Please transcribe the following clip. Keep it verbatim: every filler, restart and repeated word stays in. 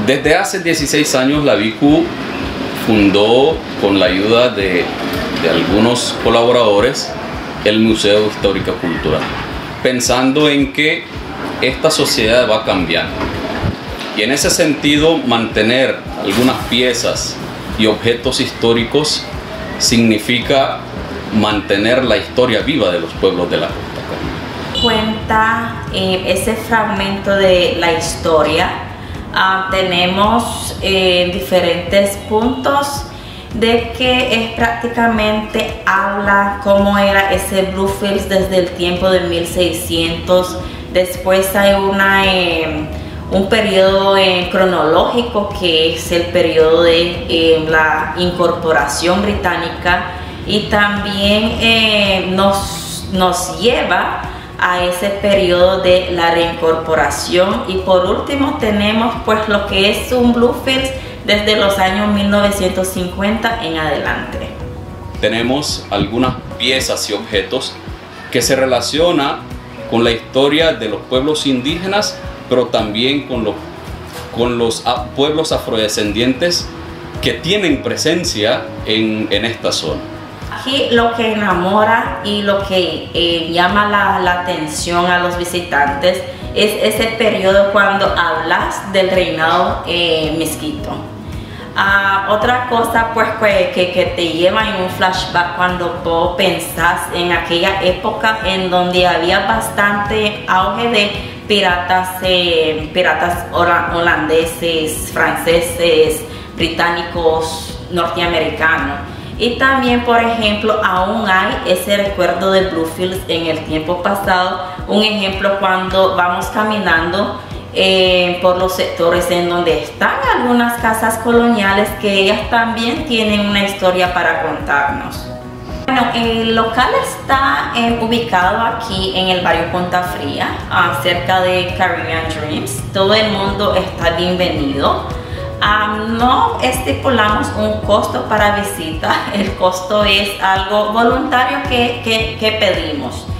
Desde hace dieciséis años la BICU fundó, con la ayuda de, de algunos colaboradores, el Museo Histórico Cultural, pensando en que esta sociedad va cambiando. Y en ese sentido, mantener algunas piezas y objetos históricos significa mantener la historia viva de los pueblos de la costa. Cuenta eh, ese fragmento de la historia. Uh, tenemos eh, diferentes puntos de que es prácticamente habla cómo era ese Bluefields desde el tiempo de mil seiscientos. Después hay una eh, un periodo eh, cronológico, que es el periodo de eh, la incorporación británica, y también eh, nos, nos lleva a ese periodo de la reincorporación. Y por último tenemos pues lo que es un Bluefields desde los años mil novecientos cincuenta en adelante. Tenemos algunas piezas y objetos que se relacionan con la historia de los pueblos indígenas, pero también con los, con los pueblos afrodescendientes que tienen presencia en, en esta zona. Aquí lo que enamora y lo que eh, llama la, la atención a los visitantes es ese periodo cuando hablas del reinado eh, mezquito. Uh, otra cosa pues que, que, que te lleva en un flashback cuando vos pensás en aquella época en donde había bastante auge de piratas, eh, piratas holandeses, franceses, británicos, norteamericanos. Y también, por ejemplo, aún hay ese recuerdo de Bluefields en el tiempo pasado. Un ejemplo, cuando vamos caminando eh, por los sectores en donde están algunas casas coloniales, que ellas también tienen una historia para contarnos. Bueno, el local está eh, ubicado aquí en el barrio Punta Fría, uh, cerca de Caribbean Dreams. Todo el mundo está bienvenido. Um, no estipulamos un costo para visita, el costo es algo voluntario que, que, que pedimos.